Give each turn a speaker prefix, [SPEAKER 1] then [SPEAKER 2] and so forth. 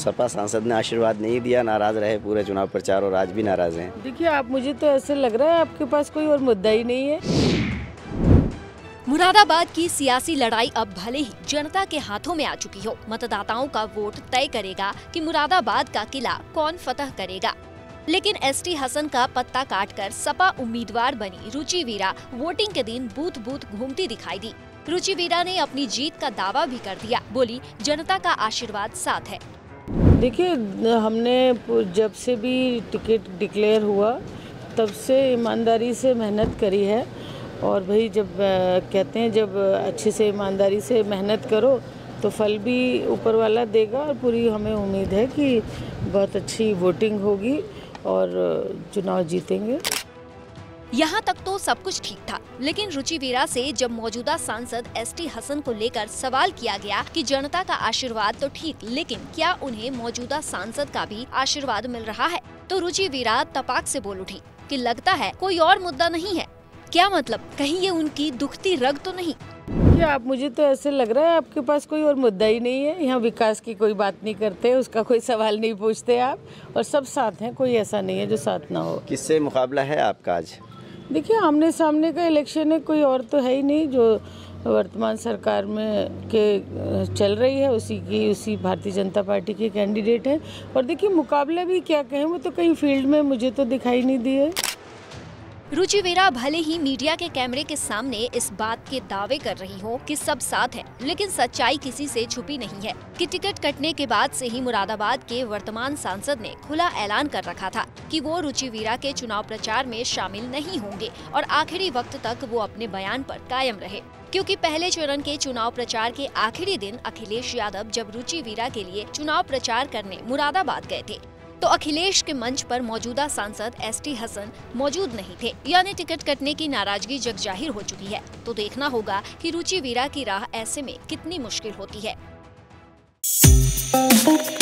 [SPEAKER 1] सपा सांसद ने आशीर्वाद नहीं दिया, नाराज रहे पूरे चुनाव प्रचार और आज भी नाराज हैं।
[SPEAKER 2] देखिए आप, मुझे तो ऐसे लग रहा है आपके पास कोई और मुद्दा ही नहीं है।
[SPEAKER 3] मुरादाबाद की सियासी लड़ाई अब भले ही जनता के हाथों में आ चुकी हो, मतदाताओं का वोट तय करेगा कि मुरादाबाद का किला कौन फतह करेगा। लेकिन एसटी हसन का पत्ता काटकर सपा उम्मीदवार बनी रुचि वीरा वोटिंग के दिन बूथ बूथ घूमती दिखाई दी। रुचि वीरा ने अपनी जीत का दावा भी कर दिया, बोली जनता का आशीर्वाद साथ है।
[SPEAKER 2] देखिए, हमने जब से भी टिकट डिक्लेयर हुआ तब से ईमानदारी से मेहनत करी है, और भाई जब कहते हैं जब अच्छे से ईमानदारी से मेहनत करो तो फल भी ऊपर वाला देगा, और पूरी हमें उम्मीद है कि बहुत अच्छी वोटिंग होगी और चुनाव जीतेंगे।
[SPEAKER 3] यहाँ तक तो सब कुछ ठीक था, लेकिन रुचि वीरा से जब मौजूदा सांसद एसटी हसन को लेकर सवाल किया गया कि जनता का आशीर्वाद तो ठीक, लेकिन क्या उन्हें मौजूदा सांसद का भी आशीर्वाद मिल रहा है, तो रुचि वीरा तपाक से बोल उठी कि लगता है कोई और मुद्दा नहीं है। क्या मतलब, कहीं ये उनकी दुखती रग तो नहीं?
[SPEAKER 2] क्या आप, मुझे तो ऐसे लग रहा है आपके पास कोई और मुद्दा ही नहीं है। यहाँ विकास की कोई बात नहीं करते, उसका कोई सवाल नहीं पूछते आप, और सब साथ हैं, कोई ऐसा नहीं है जो साथ ना हो।
[SPEAKER 1] किससे मुकाबला है आपका आज?
[SPEAKER 2] देखिए, आमने सामने का इलेक्शन है, कोई और तो है ही नहीं। जो वर्तमान सरकार में के चल रही है उसी भारतीय जनता पार्टी के कैंडिडेट हैं। और देखिए, मुकाबला भी क्या कहें, वो तो कहीं फील्ड में मुझे तो दिखाई नहीं दिए।
[SPEAKER 3] रुचि वीरा भले ही मीडिया के कैमरे के सामने इस बात के दावे कर रही हो कि सब साथ हैं, लेकिन सच्चाई किसी से छुपी नहीं है कि टिकट कटने के बाद से ही मुरादाबाद के वर्तमान सांसद ने खुला ऐलान कर रखा था कि वो रुचि वीरा के चुनाव प्रचार में शामिल नहीं होंगे, और आखिरी वक्त तक वो अपने बयान पर कायम रहे। क्योंकि पहले चरण के चुनाव प्रचार के आखिरी दिन अखिलेश यादव जब रुचि वीरा के लिए चुनाव प्रचार करने मुरादाबाद गए थे, तो अखिलेश के मंच पर मौजूदा सांसद एसटी हसन मौजूद नहीं थे, यानी टिकट कटने की नाराजगी जग जाहिर हो चुकी है। तो देखना होगा कि रुचि वीरा की राह ऐसे में कितनी मुश्किल होती है।